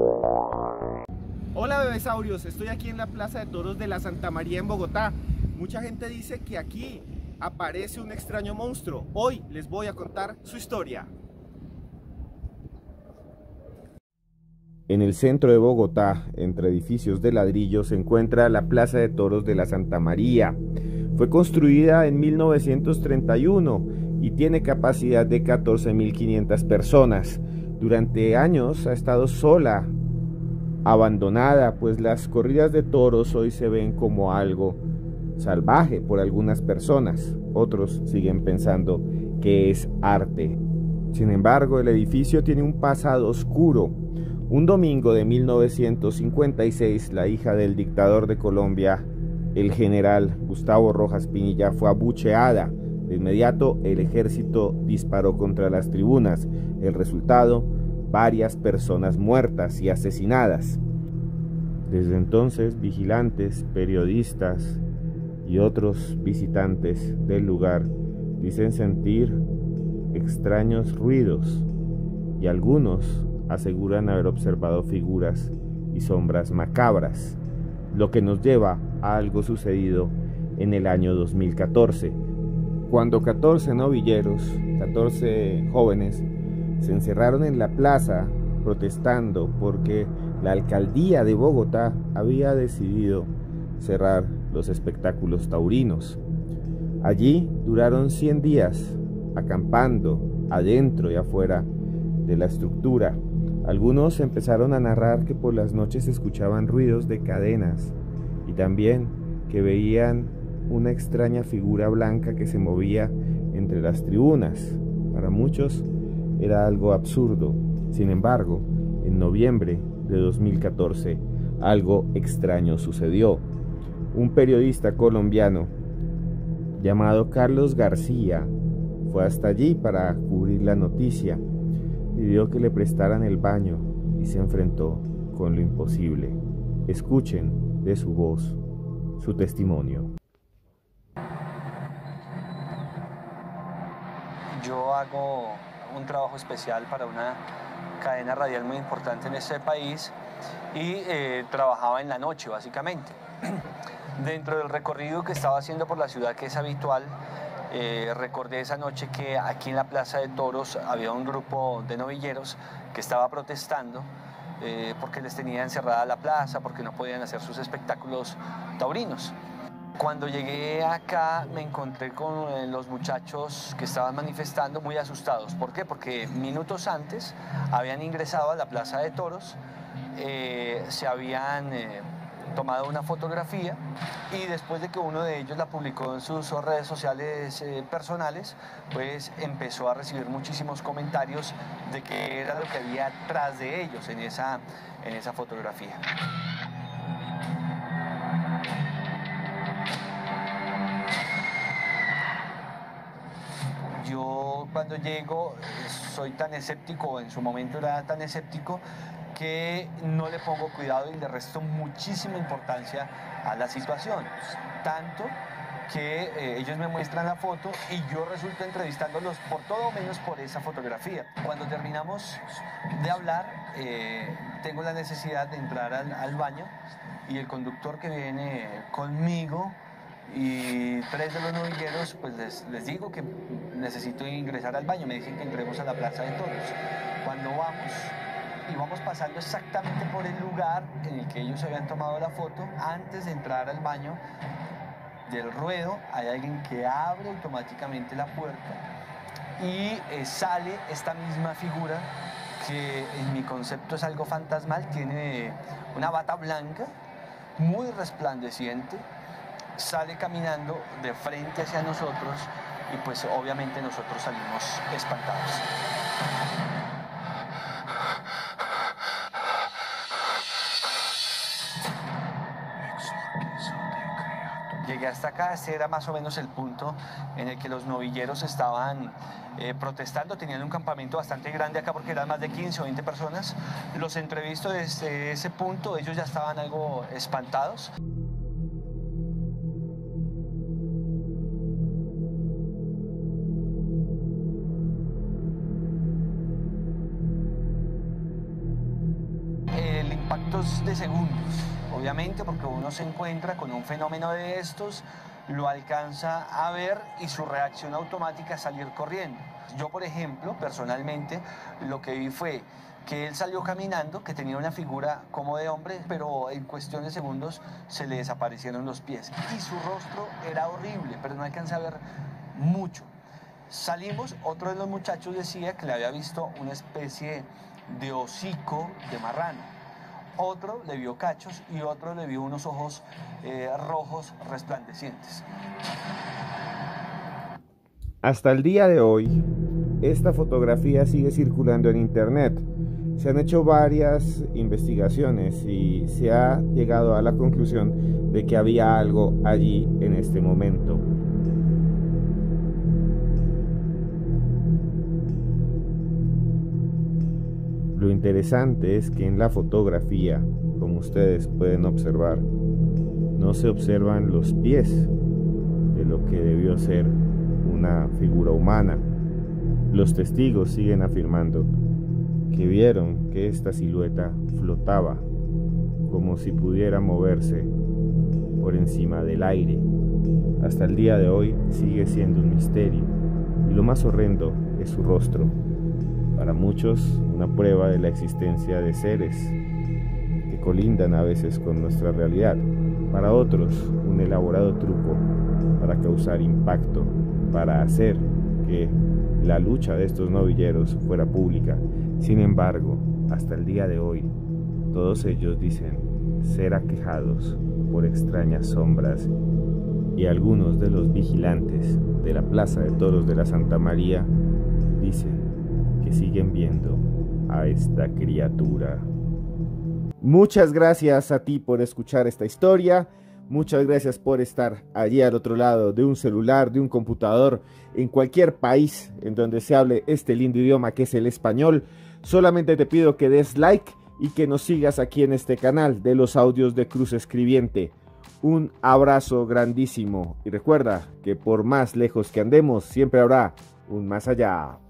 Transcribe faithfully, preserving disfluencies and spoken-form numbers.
Hola bebesaurios, estoy aquí en la Plaza de Toros de la Santa María en Bogotá. Mucha gente dice que aquí aparece un extraño monstruo. Hoy les voy a contar su historia. En el centro de Bogotá, entre edificios de ladrillo, se encuentra la Plaza de Toros de la Santa María. Fue construida en mil novecientos treinta y uno y tiene capacidad de catorce mil quinientas personas. Durante años ha estado sola, abandonada, pues las corridas de toros hoy se ven como algo salvaje por algunas personas. Otros siguen pensando que es arte. Sin embargo, el edificio tiene un pasado oscuro. Un domingo de mil novecientos cincuenta y seis, la hija del dictador de Colombia, el general Gustavo Rojas Pinilla, fue abucheada. De inmediato, el ejército disparó contra las tribunas. El resultado, varias personas muertas y asesinadas. Desde entonces, vigilantes, periodistas y otros visitantes del lugar dicen sentir extraños ruidos y algunos aseguran haber observado figuras y sombras macabras, lo que nos lleva a algo sucedido en el año dos mil catorce, cuando catorce novilleros, catorce jóvenes, se encerraron en la plaza protestando porque la alcaldía de Bogotá había decidido cerrar los espectáculos taurinos. Allí duraron cien días, acampando adentro y afuera de la estructura. Algunos empezaron a narrar que por las noches se escuchaban ruidos de cadenas y también que veían una extraña figura blanca que se movía entre las tribunas. Para muchos era algo absurdo. Sin embargo, en noviembre de dos mil catorce, algo extraño sucedió. Un periodista colombiano llamado Carlos García fue hasta allí para cubrir la noticia. Pidió que le prestaran el baño y se enfrentó con lo imposible. Escuchen de su voz su testimonio. Yo hago un trabajo especial para una cadena radial muy importante en este país y eh, trabajaba en la noche básicamente. Dentro del recorrido que estaba haciendo por la ciudad, que es habitual, Eh, recordé esa noche que aquí en la Plaza de Toros había un grupo de novilleros que estaba protestando eh, porque les tenía encerrada la plaza, porque no podían hacer sus espectáculos taurinos. Cuando llegué acá me encontré con eh, los muchachos que estaban manifestando muy asustados. ¿Por qué? Porque minutos antes habían ingresado a la Plaza de Toros, eh, se habían eh, tomado una fotografía y después de que uno de ellos la publicó en sus redes sociales eh, personales, pues empezó a recibir muchísimos comentarios de qué era lo que había atrás de ellos en esa, en esa fotografía. Yo cuando llego soy tan escéptico, en su momento era tan escéptico, que no le pongo cuidado y le resto muchísima importancia a la situación. Tanto que eh, ellos me muestran la foto y yo resulto entrevistándolos por todo menos por esa fotografía. Cuando terminamos de hablar, eh, tengo la necesidad de entrar al, al baño y el conductor que viene conmigo y tres de los novilleros, pues les, les digo que necesito ingresar al baño. Me dicen que entremos a la Plaza de Toros. Cuando vamos y vamos pasando exactamente por el lugar en el que ellos habían tomado la foto, antes de entrar al baño del ruedo hay alguien que abre automáticamente la puerta y eh, sale esta misma figura que en mi concepto es algo fantasmal. Tiene una bata blanca muy resplandeciente, sale caminando de frente hacia nosotros y pues obviamente nosotros salimos espantados. Llegué hasta acá, este era más o menos el punto en el que los novilleros estaban eh, protestando. Tenían un campamento bastante grande acá porque eran más de quince o veinte personas. Los entrevisto desde ese punto, ellos ya estaban algo espantados. el impacto es de segundos, obviamente, porque uno se encuentra con un fenómeno de estos, lo alcanza a ver y su reacción automática es salir corriendo. Yo, por ejemplo, personalmente, lo que vi fue que él salió caminando, que tenía una figura como de hombre, pero en cuestión de segundos se le desaparecieron los pies. Y su rostro era horrible, pero no alcancé a ver mucho. Salimos, otro de los muchachos decía que le había visto una especie de hocico de marrano. Otro le vio cachos y otro le vio unos ojos eh, rojos resplandecientes. Hasta el día de hoy, esta fotografía sigue circulando en internet. Se han hecho varias investigaciones y se ha llegado a la conclusión de que había algo allí en este momento. Lo interesante es que en la fotografía, como ustedes pueden observar, no se observan los pies de lo que debió ser una figura humana. Los testigos siguen afirmando que vieron que esta silueta flotaba como si pudiera moverse por encima del aire. Hasta el día de hoy sigue siendo un misterio y lo más horrendo es su rostro. Para muchos, una prueba de la existencia de seres que colindan a veces con nuestra realidad. Para otros, un elaborado truco para causar impacto, para hacer que la lucha de estos novilleros fuera pública. Sin embargo, hasta el día de hoy, todos ellos dicen ser aquejados por extrañas sombras, y algunos de los vigilantes de la Plaza de Toros de la Santa María dicen que siguen viendo a esta criatura. Muchas gracias a ti por escuchar esta historia. Muchas gracias por estar allí al otro lado de un celular, de un computador, en cualquier país en donde se hable este lindo idioma que es el español. Solamente te pido que des like y que nos sigas aquí en este canal de los audios de Cruz Escribiente. Un abrazo grandísimo y recuerda que por más lejos que andemos siempre habrá un más allá.